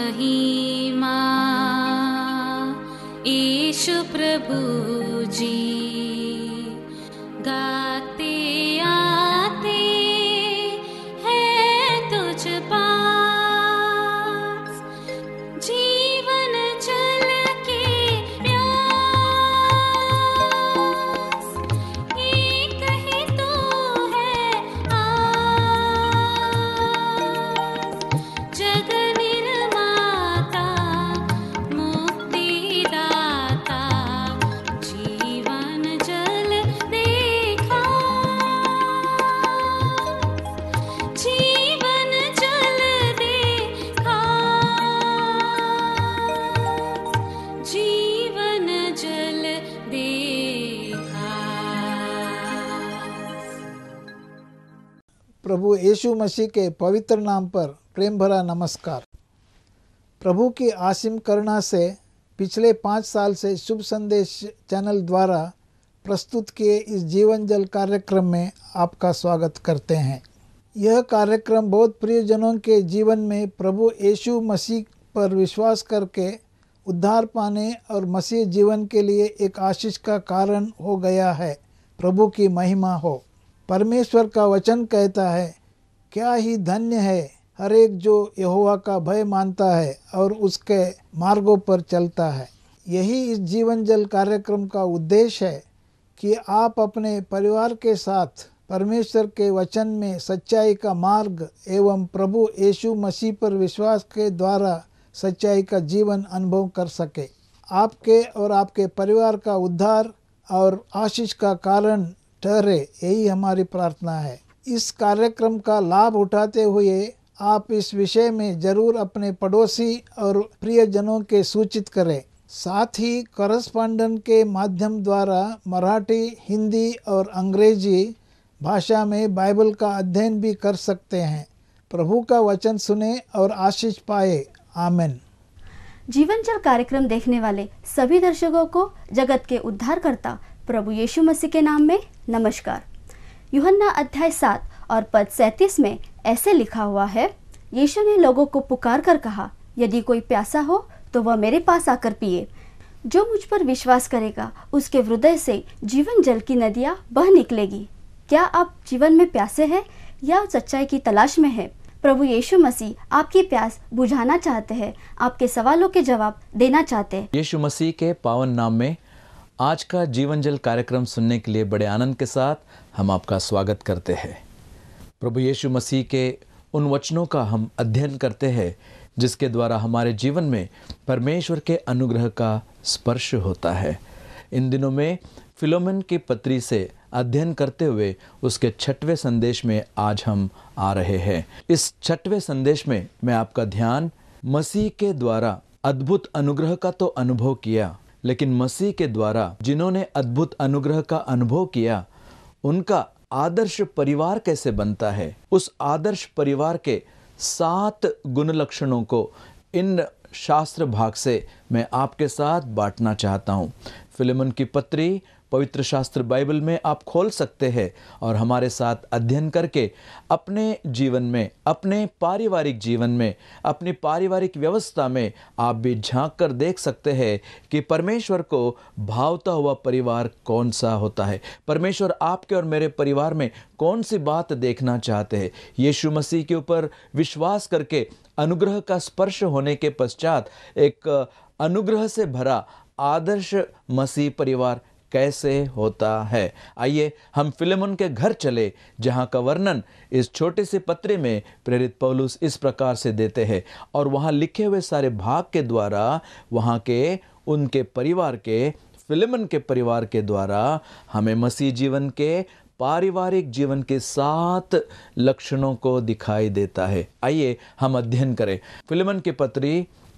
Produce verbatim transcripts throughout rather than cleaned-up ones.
महिमा यीशु प्रभु जी गाते आते हैं तुझ पास जीवन जल के प्यास एक ही तो है आस जग निर्माता मुक्तिदाता जीवन जल देखा जीवन जल देखा जीवन जल देखा। प्रभु यीशु मसीह के पवित्र नाम पर प्रेम भरा नमस्कार। प्रभु की असीम करुणा से पिछले पाँच साल से शुभ संदेश चैनल द्वारा प्रस्तुत किए इस जीवन जल कार्यक्रम में आपका स्वागत करते हैं। यह कार्यक्रम बहुत प्रियजनों के जीवन में प्रभु यीशु मसीह पर विश्वास करके उद्धार पाने और मसीह जीवन के लिए एक आशीष का कारण हो गया है। प्रभु की महिमा हो। परमेश्वर का वचन कहता है, क्या ही धन्य है हर एक जो यहोवा का भय मानता है और उसके मार्गों पर चलता है। यही इस जीवन जल कार्यक्रम का उद्देश्य है कि आप अपने परिवार के साथ परमेश्वर के वचन में सच्चाई का मार्ग एवं प्रभु यीशु मसीह पर विश्वास के द्वारा सच्चाई का जीवन अनुभव कर सके। आपके और आपके परिवार का उद्धार और आशीष का कारण ठहरे, यही हमारी प्रार्थना है। इस कार्यक्रम का लाभ उठाते हुए आप इस विषय में जरूर अपने पड़ोसी और प्रियजनों के सूचित करें। साथ ही करस्पॉन्डेंट के माध्यम द्वारा मराठी, हिंदी और अंग्रेजी भाषा में बाइबल का अध्ययन भी कर सकते हैं। प्रभु का वचन सुने और आशीष पाए। आमीन। जीवन जल कार्यक्रम देखने वाले सभी दर्शकों को जगत के उद्धारकर्ता प्रभु यीशु मसीह के नाम में नमस्कार। यूहन्ना अध्याय सात और पद सैंतीस में ऐसे लिखा हुआ है, यीशु ने लोगों को पुकार कर कहा, यदि कोई प्यासा हो तो वह मेरे पास आकर पिए। जो मुझ पर विश्वास करेगा उसके हृदय से जीवन जल की नदियाँ बह निकलेगी। क्या आप जीवन में प्यासे हैं या सच्चाई की तलाश में हैं? प्रभु यीशु मसीह आपकी प्यास बुझाना चाहते हैं, आपके सवालों के जवाब देना चाहते हैं। यीशु मसीह के पावन नाम में आज का जीवन जल कार्यक्रम सुनने के लिए बड़े आनंद के साथ हम आपका स्वागत करते हैं। प्रभु यीशु मसीह के उन वचनों का हम अध्ययन करते हैं जिसके द्वारा हमारे जीवन में परमेश्वर के अनुग्रह का स्पर्श होता है। इन दिनों में फिलोमेन की पत्री से अध्ययन करते हुए उसके छठवें संदेश में आज हम आ रहे हैं। इस छठवें संदेश में मैं आपका ध्यान मसीह के द्वारा अद्भुत अनुग्रह का तो अनुभव किया, लेकिन मसीह के द्वारा जिन्होंने अद्भुत अनुग्रह का अनुभव किया उनका आदर्श परिवार कैसे बनता है, उस आदर्श परिवार के सात गुण लक्षणों को इन शास्त्र भाग से मैं आपके साथ बांटना चाहता हूँ। फिलेमोन की पत्री पवित्र शास्त्र बाइबल में आप खोल सकते हैं और हमारे साथ अध्ययन करके अपने जीवन में, अपने पारिवारिक जीवन में, अपनी पारिवारिक व्यवस्था में आप भी झांक कर देख सकते हैं कि परमेश्वर को भावता हुआ परिवार कौन सा होता है। परमेश्वर आपके और मेरे परिवार में कौन सी बात देखना चाहते हैं। यीशु मसीह के ऊपर विश्वास करके अनुग्रह का स्पर्श होने के पश्चात एक अनुग्रह से भरा आदर्श मसीह परिवार कैसे होता है। आइए हम फिलेमोन के घर चले, जहां का वर्णन इस छोटे से पत्र में प्रेरित पौलुस इस प्रकार से देते हैं और वहां लिखे हुए सारे भाग के द्वारा वहां के उनके परिवार के, फिलेमोन के परिवार के द्वारा हमें मसीह जीवन के पारिवारिक जीवन के सात लक्षणों को दिखाई देता है। आइए हम अध्ययन करें। फिलेमोन की पत्री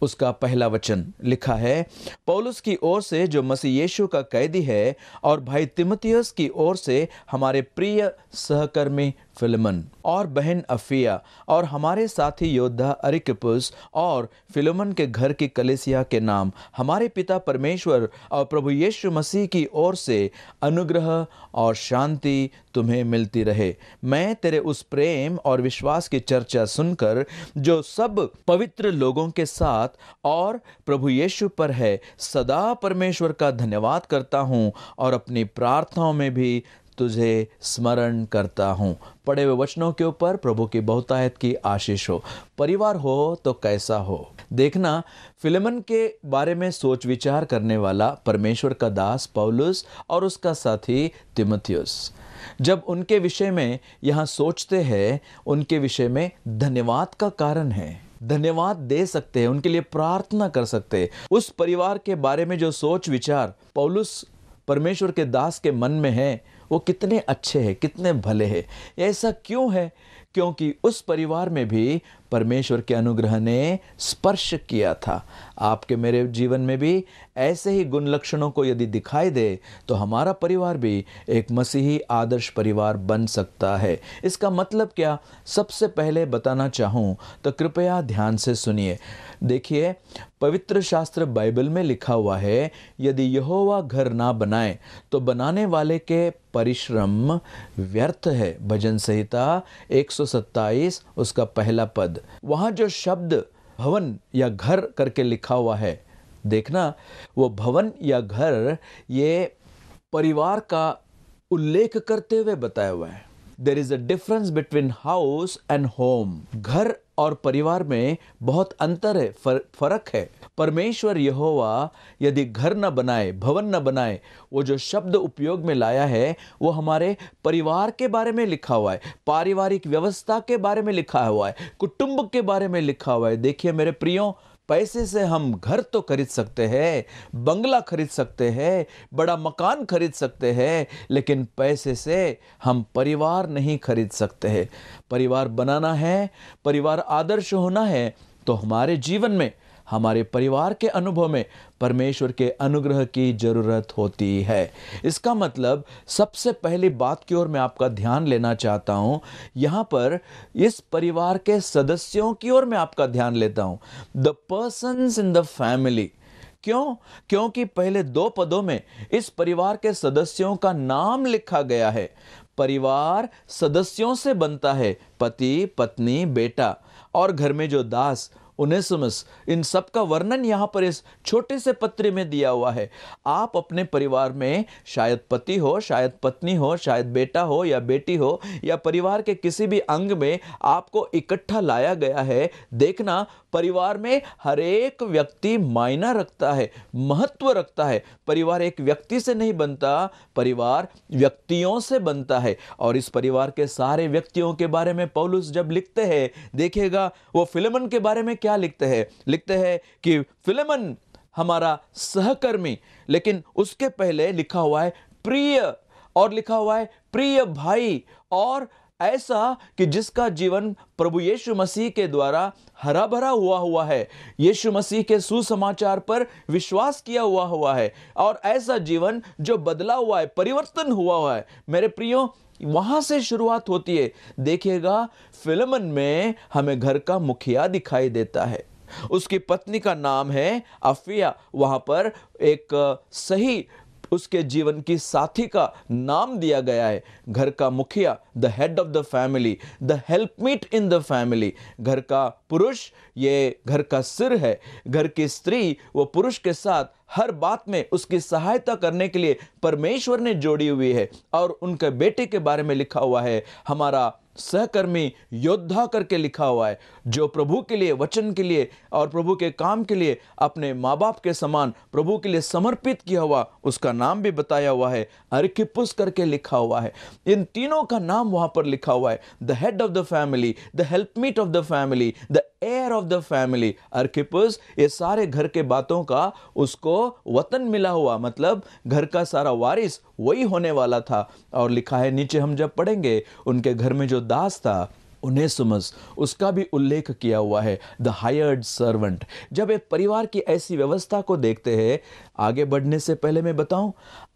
उसका पहला वचन लिखा है, पौलुस की ओर से जो मसीह यीशु का कैदी है और भाई तिमुथियुस की ओर से हमारे प्रिय सहकर्मी फिलेमन और बहन अफिया और हमारे साथी योद्धा अरिकिपुस और फिलेमन के घर की कलीसिया के नाम हमारे पिता परमेश्वर और प्रभु यीशु मसीह की ओर से अनुग्रह और शांति तुम्हें मिलती रहे। मैं तेरे उस प्रेम और विश्वास की चर्चा सुनकर जो सब पवित्र लोगों के साथ और प्रभु यीशु पर है, सदा परमेश्वर का धन्यवाद करता हूँ और अपनी प्रार्थनाओं में भी तुझे स्मरण करता हूँ। पढ़े हुए वचनों के ऊपर प्रभु की बहुतायत की आशीष हो। परिवार हो तो कैसा हो। देखना, फिलेमन के बारे में सोच विचार करने वाला परमेश्वर का दास पौलुस और उसका साथी तिमुथियुस, जब उनके विषय में यहाँ सोचते हैं, उनके विषय में धन्यवाद का कारण है। धन्यवाद दे सकते हैं, उनके लिए प्रार्थना कर सकते हैं। उस परिवार के बारे में जो सोच विचार पौलुस परमेश्वर के दास के मन में है, वो कितने अच्छे हैं, कितने भले हैं। ऐसा क्यों है? क्योंकि उस परिवार में भी परमेश्वर के अनुग्रह ने स्पर्श किया था। आपके मेरे जीवन में भी ऐसे ही गुण लक्षणों को यदि दिखाई दे तो हमारा परिवार भी एक मसीही आदर्श परिवार बन सकता है। इसका मतलब क्या? सबसे पहले बताना चाहूँ तो कृपया ध्यान से सुनिए। देखिए, पवित्र शास्त्र बाइबल में लिखा हुआ है, यदि यहोवा घर ना बनाए तो बनाने वाले के परिश्रम व्यर्थ है। भजन संहिता एक सौ सत्ताईस उसका पहला पद। वहां जो शब्द भवन या घर करके लिखा हुआ है, देखना, वो भवन या घर ये परिवार का उल्लेख करते हुए बताया हुआ है। There is a difference between house and home. घर और परिवार में बहुत अंतर है, फर, फर्क है। परमेश्वर यहोवा यदि घर न बनाए, भवन न बनाए, वो जो शब्द उपयोग में लाया है वो हमारे परिवार के बारे में लिखा हुआ है, पारिवारिक व्यवस्था के बारे में लिखा हुआ है, कुटुंब के बारे में लिखा हुआ है। देखिए मेरे प्रियो, पैसे से हम घर तो खरीद सकते हैं, बंगला खरीद सकते हैं, बड़ा मकान खरीद सकते हैं, लेकिन पैसे से हम परिवार नहीं खरीद सकते हैं। परिवार बनाना है, परिवार आदर्श होना है, तो हमारे जीवन में, हमारे परिवार के अनुभव में परमेश्वर के अनुग्रह की जरूरत होती है। इसका मतलब सबसे पहली बात की ओर मैं आपका ध्यान लेना चाहता हूं। यहां पर इस परिवार के सदस्यों की ओर मैं आपका ध्यान लेता हूं। The persons in the family. क्यों? क्योंकि पहले दो पदों में इस परिवार के सदस्यों का नाम लिखा गया है। परिवार सदस्यों से बनता है, पति, पत्नी, बेटा और घर में जो दास उनेसिमुस, इन सब का वर्णन यहाँ पर इस छोटे से पत्र में दिया हुआ है। आप अपने परिवार में शायद पति हो, शायद पत्नी हो, शायद बेटा हो या बेटी हो, या परिवार के किसी भी अंग में आपको इकट्ठा लाया गया है। देखना, परिवार में हर एक व्यक्ति मायना रखता है, महत्व रखता है। परिवार एक व्यक्ति से नहीं बनता, परिवार व्यक्तियों से बनता है। और इस परिवार के सारे व्यक्तियों के बारे में पौलुस जब लिखते हैं, देखिएगा वो फिलेमन के बारे में क्या लिखते हैं। लिखते हैं कि फिलेमन हमारा सहकर्मी, लेकिन उसके पहले लिखा हुआ है प्रिय, और लिखा हुआ है प्रिय भाई, और ऐसा कि जिसका जीवन प्रभु यीशु मसीह के द्वारा हरा भरा हुआ हुआ है, यीशु मसीह के सुसमाचार पर विश्वास किया हुआ हुआ है, और ऐसा जीवन जो बदला हुआ है, परिवर्तन हुआ हुआ है। मेरे प्रियो, वहां से शुरुआत होती है। देखिएगा, फिलेमन में हमें घर का मुखिया दिखाई देता है, उसकी पत्नी का नाम है अफिया। वहां पर एक सही उसके जीवन की साथी का नाम दिया गया है। घर का मुखिया, the head of the family, the helpmeet in the family. घर का पुरुष ये घर का सिर है, घर की स्त्री वो पुरुष के साथ हर बात में उसकी सहायता करने के लिए परमेश्वर ने जोड़ी हुई है। और उनके बेटे के बारे में लिखा हुआ है हमारा सहकर्मी योद्धा करके लिखा हुआ है, जो प्रभु के लिए, वचन के लिए और प्रभु के काम के लिए अपने माँ बाप के समान प्रभु के लिए समर्पित किया हुआ, उसका नाम भी बताया हुआ है, अरिकिपुस करके लिखा हुआ है। इन तीनों का नाम वहां पर लिखा हुआ है, the head of the family, the helpmeet of the family, the heir of the family. अरिकिपुस ये सारे घर के बातों का उसको वतन मिला हुआ, मतलब घर का सारा वारिस वही होने वाला था। और लिखा है नीचे हम जब पढ़ेंगे, उनके घर में जो दास था ओनेसिमस, उसका भी उल्लेख किया हुआ है, द हायर्ड सर्वेंट। जब एक परिवार की ऐसी व्यवस्था को देखते हैं, आगे बढ़ने से पहले मैं बताऊं,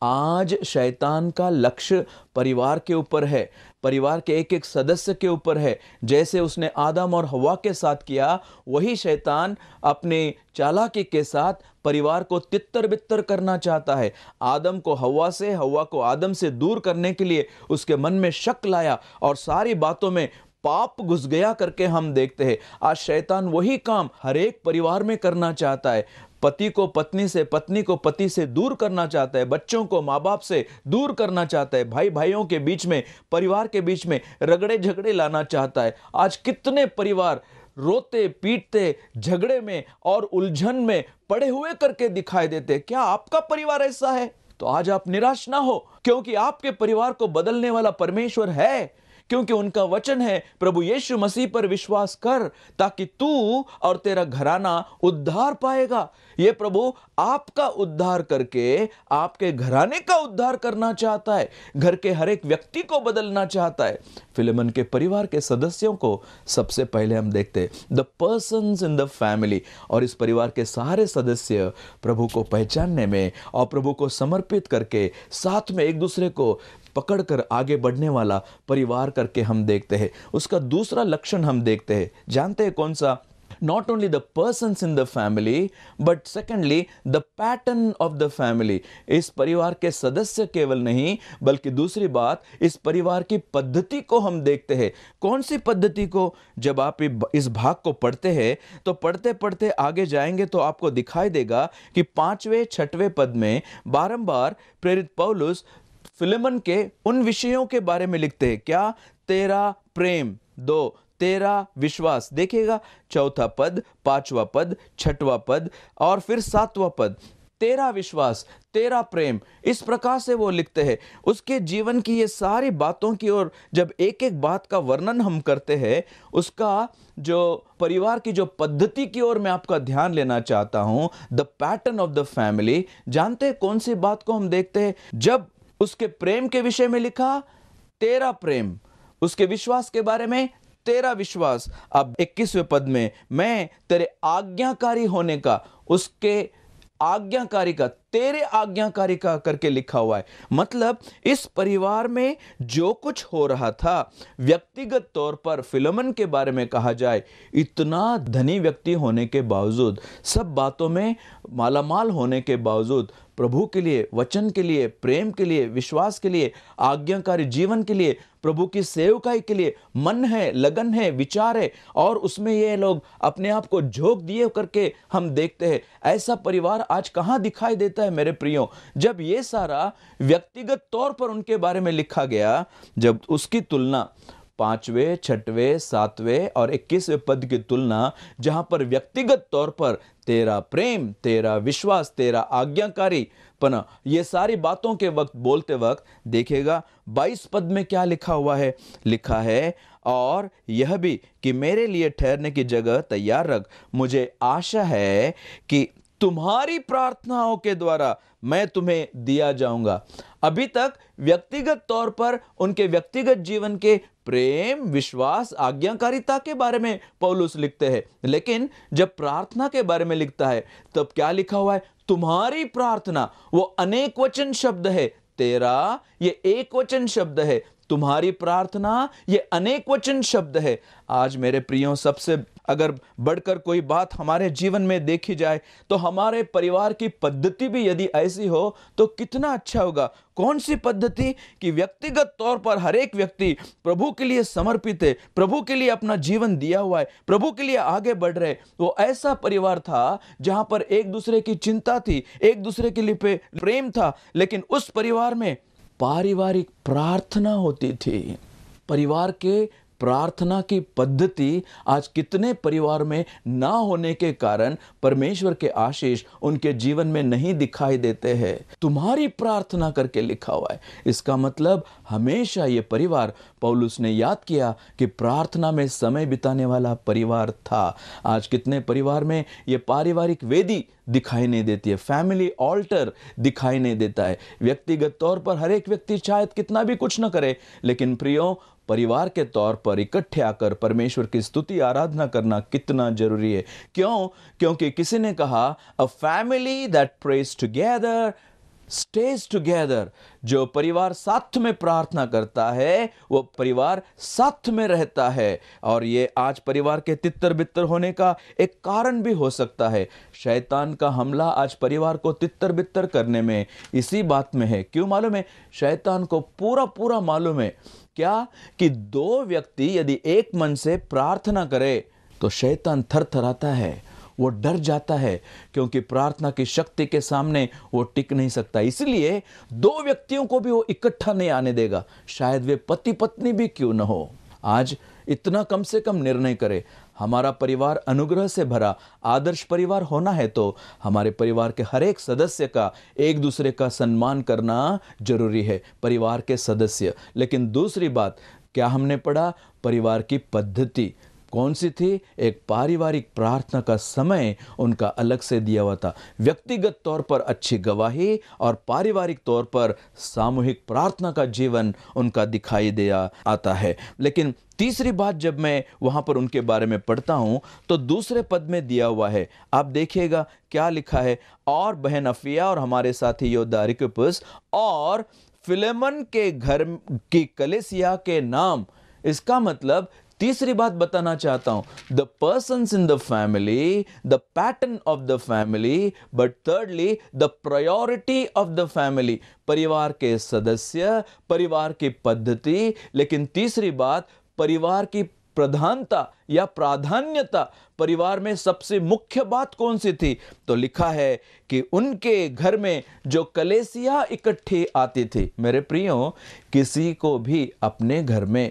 आज शैतान का लक्ष्य परिवार के ऊपर है, परिवार के एक एक सदस्य के ऊपर है। जैसे उसने आदम और हवा के साथ किया, वही शैतान अपने चालाकी के साथ परिवार को तितर बितर करना चाहता है। आदम को हवा से, हवा को आदम से दूर करने के लिए उसके मन में शक लाया और सारी बातों में पाप घुस गया करके हम देखते हैं। आज शैतान वही काम हर एक परिवार में करना चाहता है। पति को पत्नी से, पत्नी को पति से दूर करना चाहता है, बच्चों को माँ बाप से दूर करना चाहता है, भाई भाइयों के बीच में, परिवार के बीच में रगड़े झगड़े लाना चाहता है। आज कितने परिवार रोते पीटते झगड़े में और उलझन में पड़े हुए करके दिखाई देते। क्या आपका परिवार ऐसा है? तो आज आप निराश ना हो, क्योंकि आपके परिवार को बदलने वाला परमेश्वर है, क्योंकि उनका वचन है, प्रभु यीशु मसीह पर विश्वास कर ताकि तू और तेरा घराना उद्धार पाएगा। ये प्रभु आपका उद्धार करके आपके घराने का उद्धार करना चाहता है, घर के हर एक व्यक्ति को बदलना चाहता है। फिलेमन के परिवार के सदस्यों को सबसे पहले हम देखते हैं the persons in the family, और इस परिवार के सारे सदस्य प्रभु को पहचानने में और प्रभु को समर्पित करके साथ में एक दूसरे को पकड़कर आगे बढ़ने वाला परिवार करके हम देखते हैं। उसका दूसरा लक्षण हम देखते हैं, जानते हैं कौन सा? Not only the persons in the family, but secondly the pattern of the family। इस परिवार के सदस्य केवल नहीं, बल्कि दूसरी बात, इस परिवार की पद्धति को हम देखते हैं। कौन सी पद्धति को? जब आप इस भाग को पढ़ते हैं तो पढ़ते पढ़ते आगे जाएंगे तो आपको दिखाई देगा कि पांचवें छठवें पद में बारंबार प्रेरित पौलुस फिलेमन के उन विषयों के बारे में लिखते हैं। क्या? तेरा प्रेम, दो, तेरा विश्वास। देखिएगा, चौथा पद, पांचवा पद, छठवां पद और फिर सातवां पद, तेरा विश्वास, तेरा प्रेम, इस प्रकार से वो लिखते हैं। उसके जीवन की ये सारी बातों की ओर जब एक एक बात का वर्णन हम करते हैं, उसका जो परिवार की जो पद्धति की ओर मैं आपका ध्यान लेना चाहता हूं, the pattern of the family. जानते हैं कौन सी बात को हम देखते हैं? जब उसके प्रेम के विषय में लिखा, तेरा प्रेम, उसके विश्वास के बारे में, तेरा विश्वास। अब इक्कीसवें पद में, मैं तेरे आज्ञाकारी होने का, उसके आज्ञाकारी का, तेरे आज्ञाकारी का करके लिखा हुआ है। मतलब इस परिवार में जो कुछ हो रहा था, व्यक्तिगत तौर पर फिलेमन के बारे में कहा जाए, इतना धनी व्यक्ति होने के बावजूद, सब बातों में मालामाल होने के बावजूद, प्रभु के लिए, वचन के लिए, प्रेम के लिए, विश्वास के लिए, आज्ञाकारी जीवन के लिए, प्रभु की सेवकाई के लिए मन है, लगन है, विचार है, और उसमें ये लोग अपने आप को झोंक दिए करके हम देखते हैं। ऐसा परिवार आज कहाँ दिखाई देता है मेरे प्रियो? जब ये सारा व्यक्तिगत तौर पर उनके बारे में लिखा गया, जब उसकी तुलना पांचवें, छठवें, सातवें और इक्कीसवें पद की तुलना, जहां पर व्यक्तिगत तौर पर तेरा प्रेम, तेरा विश्वास, तेरा आज्ञाकारी पना, ये सारी बातों के वक्त बोलते वक्त देखिएगा बाईस पद में क्या लिखा हुआ है? लिखा है, और यह भी कि मेरे लिए ठहरने की जगह तैयार रख, मुझे आशा है कि तुम्हारी प्रार्थनाओं के द्वारा मैं तुम्हें दिया जाऊंगा। अभी तक व्यक्तिगत तौर पर उनके व्यक्तिगत जीवन के प्रेम, विश्वास, आज्ञाकारिता के बारे में पौलुस लिखते हैं, लेकिन जब प्रार्थना के बारे में लिखता है तब क्या लिखा हुआ है? तुम्हारी प्रार्थना। वो अनेक वचन शब्द है, तेरा ये एक वचन शब्द है, तुम्हारी प्रार्थना ये अनेक वचन शब्द है। आज मेरे प्रियो, सबसे अगर बढ़कर कोई बात हमारे जीवन में देखी जाए तो हमारे परिवार की पद्धति भी यदि ऐसी हो तो कितना अच्छा होगा। कौन सी पद्धति? कि व्यक्तिगत तौर पर हर एक व्यक्ति प्रभु के लिए समर्पित है, प्रभु के लिए अपना जीवन दिया हुआ है, प्रभु के लिए आगे बढ़ रहे। वो ऐसा परिवार था जहां पर एक दूसरे की चिंता थी, एक दूसरे के लिए प्रेम था, लेकिन उस परिवार में पारिवारिक प्रार्थना होती थी। परिवार के प्रार्थना की पद्धति आज कितने परिवार में ना होने के कारण परमेश्वर के आशीष उनके जीवन में नहीं दिखाई देते हैं। तुम्हारी प्रार्थना करके लिखा हुआ है। इसका मतलब हमेशा ये परिवार, पौलुस ने याद किया कि प्रार्थना में समय बिताने वाला परिवार था। आज कितने परिवार में ये पारिवारिक वेदी दिखाई नहीं देती है, फैमिली ऑल्टर दिखाई नहीं देता है। व्यक्तिगत तौर पर हर एक व्यक्ति शायद कितना भी कुछ ना करे, लेकिन प्रियो, परिवार के तौर पर इकट्ठे आकर परमेश्वर की स्तुति आराधना करना कितना जरूरी है। क्यों? क्योंकि किसी ने कहा a family that prays together stays together. जो परिवार साथ में प्रार्थना करता है वो परिवार साथ में रहता है। और ये आज परिवार के तितर बितर होने का एक कारण भी हो सकता है। शैतान का हमला आज परिवार को तितर बितर करने में इसी बात में है। क्यों मालूम है? शैतान को पूरा पूरा मालूम है क्या कि दो व्यक्ति यदि एक मन से प्रार्थना करे तो शैतान थरथराता है, वो डर जाता है, क्योंकि प्रार्थना की शक्ति के सामने वो टिक नहीं सकता। इसलिए दो व्यक्तियों को भी वो इकट्ठा नहीं आने देगा, शायद वे पति पत्नी भी क्यों न हो। आज इतना कम से कम निर्णय करे, हमारा परिवार अनुग्रह से भरा आदर्श परिवार होना है तो हमारे परिवार के हर एक सदस्य का एक दूसरे का सम्मान करना जरूरी है, परिवार के सदस्य। लेकिन दूसरी बात क्या हमने पढ़ा? परिवार की पद्धति कौन सी थी? एक पारिवारिक प्रार्थना का समय उनका अलग से दिया हुआ था। व्यक्तिगत तौर पर अच्छी गवाही और पारिवारिक तौर पर सामूहिक प्रार्थना का जीवन उनका दिखाई दिया आता है। लेकिन तीसरी बात जब मैं वहां पर उनके बारे में पढ़ता हूं तो दूसरे पद में दिया हुआ है, आप देखिएगा क्या लिखा है, और बहन अफिया और हमारे साथी योद्धा अरिकिपुस और फिलेमन के घर की कलीसिया के नाम। इसका मतलब तीसरी बात बताना चाहता हूं, the persons in the family, the pattern of the family, but thirdly the priority of the family. परिवार के सदस्य, परिवार की पद्धति, लेकिन तीसरी बात परिवार की प्रधानता या प्राधान्यता। परिवार में सबसे मुख्य बात कौन सी थी? तो लिखा है कि उनके घर में जो कलीसिया इकट्ठी आती थी। मेरे प्रियो, किसी को भी अपने घर में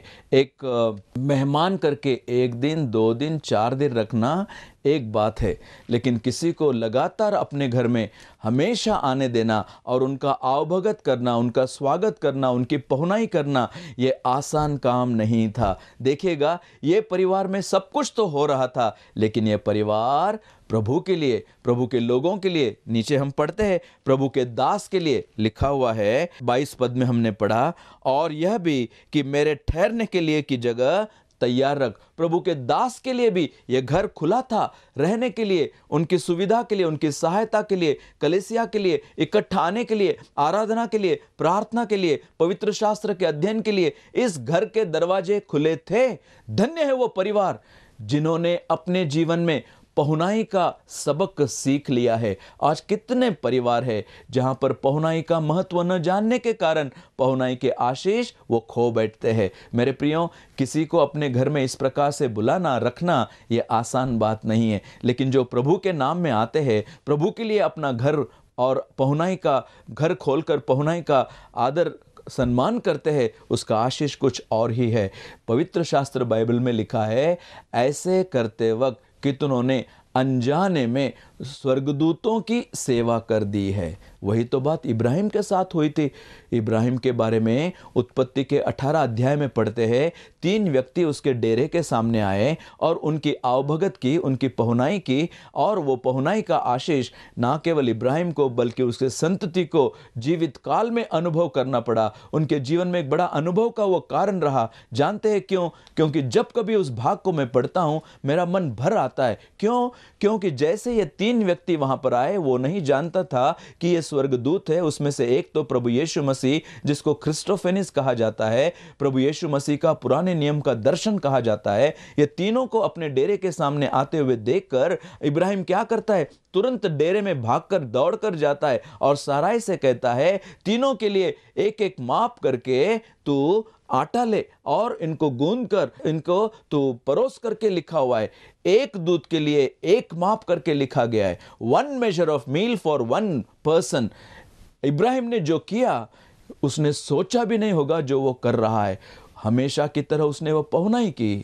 एक मेहमान करके एक दिन, दो दिन, चार दिन रखना एक बात है, लेकिन किसी को लगातार अपने घर में हमेशा आने देना और उनका आवभगत करना, उनका स्वागत करना, उनकी पहुनाई करना, ये आसान काम नहीं था। देखिएगा, ये परिवार में सब कुछ तो हो रहा था, लेकिन ये परिवार प्रभु के लिए, प्रभु के लोगों के लिए, नीचे हम पढ़ते हैं प्रभु के दास के लिए लिखा हुआ है। बाईस पद में हमने पढ़ा, और यह भी कि मेरे ठहरने के लिए की जगह तैयार रख। प्रभु के दास के लिए भी यह घर खुला था, रहने के लिए, उनकी सुविधा के लिए, उनकी सहायता के लिए, कलीसिया के लिए, इकट्ठा आने के लिए, आराधना के लिए, प्रार्थना के लिए, पवित्र शास्त्र के अध्ययन के लिए इस घर के दरवाजे खुले थे। धन्य है वो परिवार जिन्होंने अपने जीवन में पहुनाई का सबक सीख लिया है। आज कितने परिवार है जहां पर पहुनाई का महत्व न जानने के कारण पहुनाई के आशीष वो खो बैठते हैं। मेरे प्रियो, किसी को अपने घर में इस प्रकार से बुलाना, रखना, ये आसान बात नहीं है, लेकिन जो प्रभु के नाम में आते हैं, प्रभु के लिए अपना घर और पहुनाई का घर खोलकर पहुनाई का आदर सम्मान करते हैं, उसका आशीष कुछ और ही है। पवित्र शास्त्र बाइबल में लिखा है, ऐसे करते वक्त कितनों ने अनजाने में स्वर्गदूतों की सेवा कर दी है। वही तो बात इब्राहिम के साथ हुई थी। इब्राहिम के बारे में उत्पत्ति के अठारह अध्याय में पढ़ते हैं, तीन व्यक्ति उसके डेरे के सामने आए और उनकी आवभगत की, उनकी पहुनाई की, और वो पहुनाई का आशीष ना केवल इब्राहिम को बल्कि उसके संतति को जीवित काल में अनुभव करना पड़ा। उनके जीवन में एक बड़ा अनुभव का वो कारण रहा। जानते हैं क्यों? क्योंकि जब कभी उस भाग को मैं पढ़ता हूं मेरा मन भर आता है। क्यों? क्योंकि जैसे ये तीन व्यक्ति वहां पर आए, वो नहीं जानता था कि ये स्वर्गदूत है। उसमें से एक तो प्रभु यीशु मसीह, जिसको क्रिस्टोफेनिस कहा जाता है, प्रभु यीशु मसीह का पुराने नियम का दर्शन कहा जाता है। ये तीनों को अपने डेरे के सामने आते हुए देखकर इब्राहिम क्या करता है? तुरंत डेरे में भागकर दौड़कर जाता है और साराई से कहता है, तीनों के लिए एक एक माप करके तू आटा ले और इनको गूंद कर इनको तो परोस करके लिखा हुआ है। एक दूध के लिए एक माप करके लिखा गया है, one measure of meal for one person. इब्राहिम ने जो किया उसने सोचा भी नहीं होगा जो वो कर रहा है। हमेशा की तरह उसने वो पहुनाई की,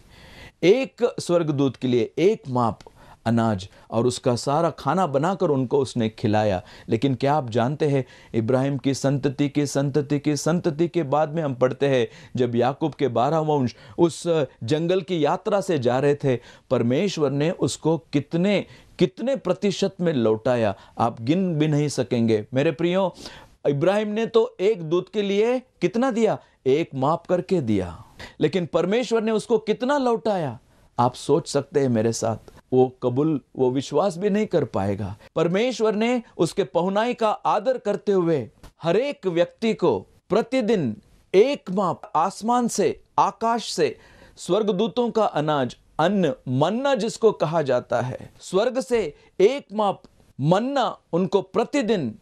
एक स्वर्गदूत के लिए एक माप अनाज और उसका सारा खाना बनाकर उनको उसने खिलाया। लेकिन क्या आप जानते हैं, इब्राहिम की संतति की संतति की संतति के बाद में हम पढ़ते हैं, जब याकूब के बारह वंश उस जंगल की यात्रा से जा रहे थे, परमेश्वर ने उसको कितने कितने प्रतिशत में लौटाया, आप गिन भी नहीं सकेंगे। मेरे प्रियो, इब्राहिम ने तो एक दूध के लिए कितना दिया? एक माप करके दिया। लेकिन परमेश्वर ने उसको कितना लौटाया आप सोच सकते हैं मेरे साथ। वो कबूल वो विश्वास भी नहीं कर पाएगा। परमेश्वर ने उसके पहुनाई का आदर करते हुए हर एक व्यक्ति को प्रतिदिन एक माप आसमान से, आकाश से स्वर्गदूतों का अनाज, अन्न, मन्ना जिसको कहा जाता है, स्वर्ग से एक माप मन्ना उनको प्रतिदिन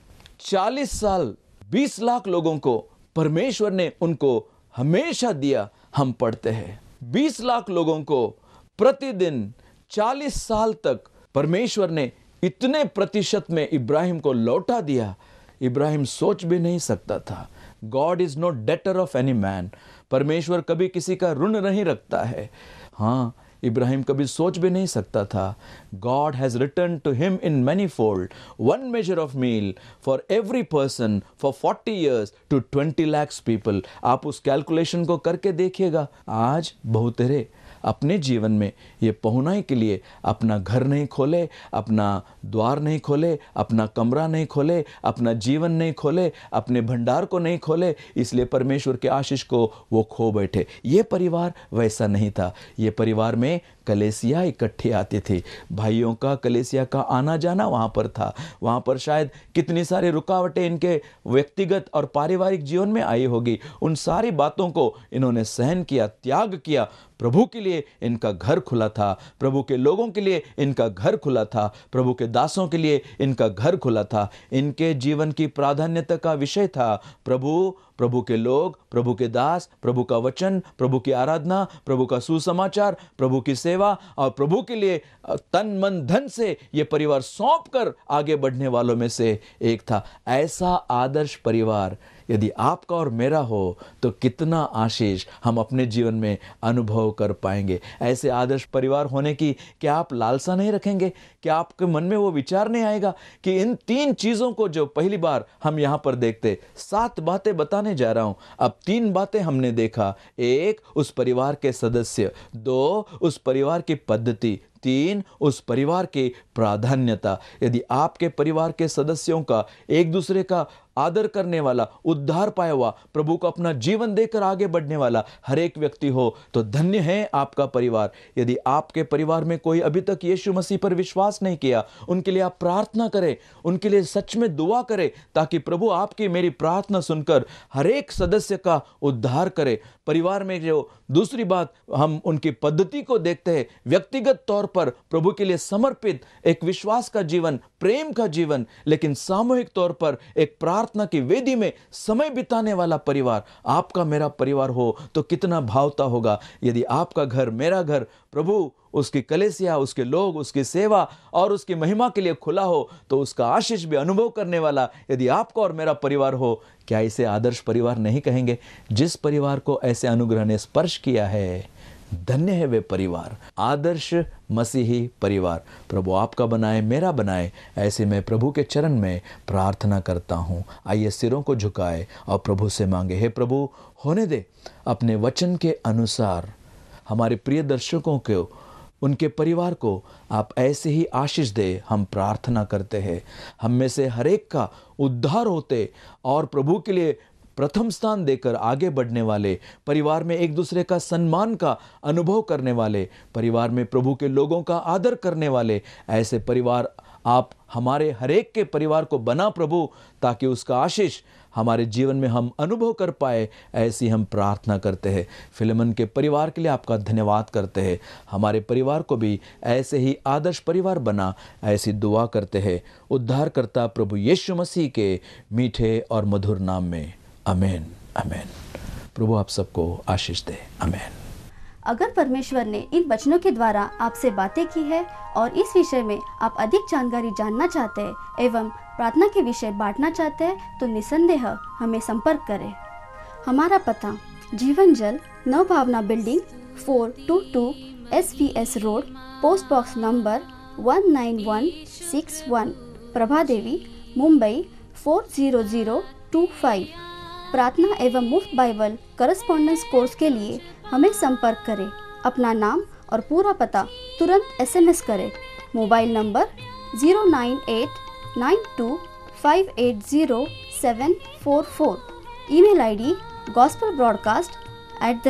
चालीस साल बीस लाख लोगों को परमेश्वर ने उनको हमेशा दिया। हम पढ़ते हैं बीस लाख लोगों को प्रतिदिन चालीस साल तक परमेश्वर ने इतने प्रतिशत में इब्राहिम को लौटा दिया। इब्राहिम सोच भी नहीं सकता था। God is not debtor of any man. परमेश्वर कभी किसी का ऋण नहीं रखता है। हाँ, इब्राहिम कभी सोच भी नहीं सकता था। God has return to him in many fold one measure of meal for every person for forty years to twenty lakhs people. आप उस कैलकुलेशन को करके देखिएगा। आज बहुतेरे अपने जीवन में ये पहुनाई के लिए अपना घर नहीं खोले, अपना द्वार नहीं खोले, अपना कमरा नहीं खोले, अपना जीवन नहीं खोले, अपने भंडार को नहीं खोले, इसलिए परमेश्वर के आशीष को वो खो बैठे। ये परिवार वैसा नहीं था। ये परिवार में कलेसिया इकट्ठी आती थी। भाइयों का, कलेसिया का आना जाना वहाँ पर था। वहाँ पर शायद कितनी सारी रुकावटें इनके व्यक्तिगत और पारिवारिक जीवन में आई होगी। उन सारी बातों को इन्होंने सहन किया, त्याग किया। प्रभु के लिए इनका घर खुला था, प्रभु के लोगों के लिए इनका घर खुला था, प्रभु के दासों के लिए इनका घर खुला था। इनके जीवन की प्राधान्यता का विषय था प्रभु, प्रभु के लोग, प्रभु के दास, प्रभु का वचन, प्रभु की आराधना, प्रभु का सुसमाचार, प्रभु की सेवा और प्रभु के लिए तन मन धन से ये परिवार सौंप कर आगे बढ़ने वालों में से एक था। ऐसा आदर्श परिवार यदि आपका और मेरा हो तो कितना आशीष हम अपने जीवन में अनुभव कर पाएंगे। ऐसे आदर्श परिवार होने की क्या आप लालसा नहीं रखेंगे? क्या आपके मन में वो विचार नहीं आएगा कि इन तीन चीज़ों को जो पहली बार हम यहाँ पर देखते, सात बातें बताने जा रहा हूँ। अब तीन बातें हमने देखा। एक, उस परिवार के सदस्य। दो, उस परिवार की पद्धति। तीन, उस परिवार की प्राधान्यता। यदि आपके परिवार के सदस्यों का एक दूसरे का आदर करने वाला, उद्धार पाया हुआ, प्रभु को अपना जीवन देकर आगे बढ़ने वाला हर एक व्यक्ति हो तो धन्य है आपका परिवार। यदि आपके परिवार में कोई अभी तक यीशु मसीह पर विश्वास नहीं किया, उनके लिए आप प्रार्थना करें, उनके लिए सच में दुआ करें ताकि प्रभु आपकी मेरी प्रार्थना सुनकर हर एक सदस्य का उद्धार करे। परिवार में जो दूसरी बात हम उनकी पद्धति को देखते हैं, व्यक्तिगत तौर पर प्रभु के लिए समर्पित एक विश्वास का जीवन, प्रेम का जीवन, लेकिन सामूहिक तौर पर एक प्रार्थना की वेदी में समय बिताने वाला परिवार आपका मेरा परिवार हो तो कितना भावता होगा। यदि आपका घर, मेरा घर प्रभु, उसकी कलेसिया, उसके लोग, उसकी सेवा और उसकी महिमा के लिए खुला हो तो उसका आशीष भी अनुभव करने वाला यदि आपका और मेरा परिवार हो, क्या इसे आदर्श परिवार नहीं कहेंगे? जिस परिवार को ऐसे अनुग्रह ने स्पर्श किया है, धन्य है वे परिवार। आदर्श मसीही परिवार प्रभु आपका बनाए, मेरा बनाए, ऐसे मैं प्रभु के चरण में प्रार्थना करता हूँ। आइए सिरों को झुकाए और प्रभु से मांगे, हे प्रभु होने दे अपने वचन के अनुसार हमारे प्रिय दर्शकों को, उनके परिवार को आप ऐसे ही आशीष दे। हम प्रार्थना करते हैं हम में से हर एक का उद्धार होते और प्रभु के लिए प्रथम स्थान देकर आगे बढ़ने वाले, परिवार में एक दूसरे का सम्मान का अनुभव करने वाले, परिवार में प्रभु के लोगों का आदर करने वाले, ऐसे परिवार आप हमारे हर एक के परिवार को बना प्रभु, ताकि उसका आशीष हमारे जीवन में हम अनुभव कर पाए। ऐसी हम प्रार्थना करते हैं। फिलेमन के परिवार के लिए आपका धन्यवाद करते हैं। हमारे परिवार को भी ऐसे ही आदर्श परिवार बना, ऐसी दुआ करते हैं उद्धारकर्ता प्रभु यीशु मसीह के मीठे और मधुर नाम में, आमीन आमीन। प्रभु आप सबको आशीष दे, आमीन। अगर परमेश्वर ने इन वचनों के द्वारा आपसे बातें की है और इस विषय में आप अधिक जानकारी जानना चाहते हैं एवं प्रार्थना के विषय बांटना चाहते हैं तो निसंदेह हमें संपर्क करें। हमारा पता Jeevan Jal Nav Bhavna building four two two S V S road, post box number one nine one six one, Prabha Devi, Mumbai four zero zero two five. प्रार्थना एवं मुफ्त बाइबल करस्पॉन्डेंस कोर्स के लिए हमें संपर्क करें। अपना नाम और पूरा पता तुरंत एसएमएस करें। Mobile number zero nine eight nine two five eight zero seven four four. Email ID gospel broadcast at the rate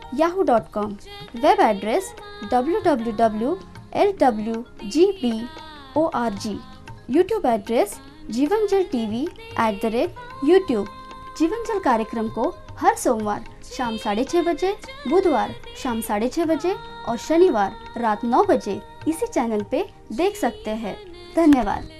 Yahoo dot com, web address W W W dot L W G B O R G, YouTube address Jeevan Jal TV at the rate YouTube. Jeevan Jal कार्यक्रम को हर सोमवार शाम साढ़े छः बजे, बुधवार शाम साढ़े छः बजे और शनिवार रात नौ बजे इसी चैनल पे देख सकते हैं। धन्यवाद।